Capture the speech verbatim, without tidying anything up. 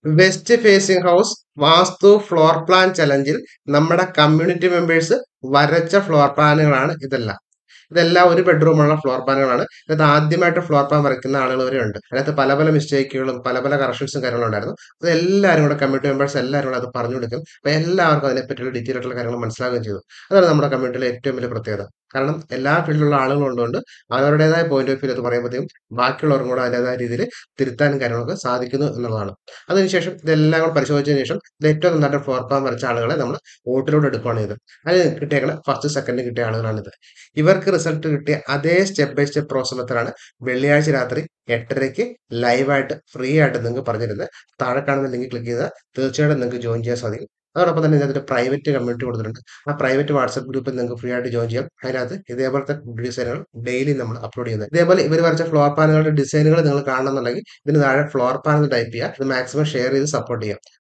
West facing house vastu floor plan ചലഞ്ചിൽ നമ്മുടെ community members വരച്ച ഫ്ലോർ പ്ലാനുകളാണ് ഇതെല്ലാം. ഇതെല്ലാം ഒരു ബെഡ്റൂമുള്ള ഫ്ലോർ പ്ലാനുകളാണ്. ഇതിനകത്ത് ആദ്യമായിട്ട് ഫ്ലോർ പ്ലാൻ വരയ്ക്കുന്ന ആളുകൾ വരെ ഉണ്ട്. അതിനകത്ത് പല പല മിസ്റ്റേക്കുകളും പല പല കറക്ഷൻസും കാര്യങ്ങളും ഉണ്ടായിരുന്നു. അത് എല്ലാവരും കൂടെ കമ്മ്യൂണിറ്റി മെമ്പേഴ്സ് എല്ലാവരും കൂടെ അത് പറഞ്ഞു കൊടുക്കും. അപ്പോൾ എല്ലാവർക്കും അതിനെപ്പറ്റിയുള്ള ഡീറ്റെയിൽ ആയിട്ടുള്ള കാര്യങ്ങൾ മനസ്സിലാവുകയും ചെയ്തു. അതാണ് നമ്മുടെ കമ്മ്യൂണിറ്റിയിലെ ഏറ്റവും വലിയ പ്രത്യേകത. കാരണം എല്ലാ ഫീൽഡിലുള്ള ആളുകൾ ഉള്ളതുകൊണ്ട് അവരവരുടേതായ പോയിന്റ് ഓഫ് വ്യൂ അത് പറയുമ്പോഴത്തേക്കും ബാക്കിയുള്ളവർക്കും കൂടെ അതിൻ്റെതായ രീതിയിൽ തിരുത്താനും കാര്യങ്ങളൊക്കെ സാധിക്കുന്നു എന്നുള്ളതാണ്. അതിനുശേഷം ഇതെല്ലാം കൂടെ പരിശോധിച്ചതിന് ശേഷം ഇത് ഏറ്റവും നന്നായിട്ട് ഫ്ലോർ പ്ലാൻ വരച്ച ആളുകളെ നമ്മൾ വോട്ടിലൂടെ എടുക്കുകയാണ് ചെയ്തത്. അതിന് കിട്ടിയേക്കണ ഫസ്റ്റ് സെക്കൻഡ് കിട്ടിയ ആളുകളാണിത്. ഇവർക്ക് റിസൾട്ട് കിട്ടിയ അതേ സ്റ്റെപ്പ് ബൈ സ്റ്റെപ്പ് പ്രോസസ് മെത്തേഡാണ് വെള്ളിയാഴ്ച രാത്രി എട്ടരയ്ക്ക് ലൈവായിട്ട് ഫ്രീ ആയിട്ട് നിങ്ങൾക്ക് പറഞ്ഞിരുന്നത്. താഴെ കാണുന്ന ലിങ്ക് ക്ലിക്ക് ചെയ്താൽ തീർച്ചയായിട്ടും നിങ്ങൾക്ക് ജോയിൻ ചെയ്യാൻ സാധിക്കും. അതോടൊപ്പം തന്നെ ഇതിനകത്ത് ഒരു പ്രൈവറ്റ് കമ്മ്യൂണിറ്റി കൊടുത്തിട്ടുണ്ട്. ആ പ്രൈവറ്റ് വാട്സ്ആപ്പ് ഗ്രൂപ്പിൽ നിങ്ങൾക്ക് ഫ്രീ ആയിട്ട് ജോയിൻ ചെയ്യാം. അതിനകത്ത് ഇതേപോലത്തെ ഡിസൈനുകൾ ഡെയിലി നമ്മൾ അപ്ലോഡ് ചെയ്യുന്നത്. ഇതേപോലെ ഇവർ വരച്ച ഫ്ലോർ പ്ലാനുകളുടെ ഡിസൈനുകൾ നിങ്ങൾ കാണണമെന്നുണ്ടെങ്കിൽ ഇതിന് താഴെ ഫ്ലോർ പ്ലാൻ എന്ന് ടൈപ്പ് ചെയ്യുക. ഇത് മാക്സിമം ഷെയർ ചെയ്ത് സപ്പോർട്ട് ചെയ്യാം.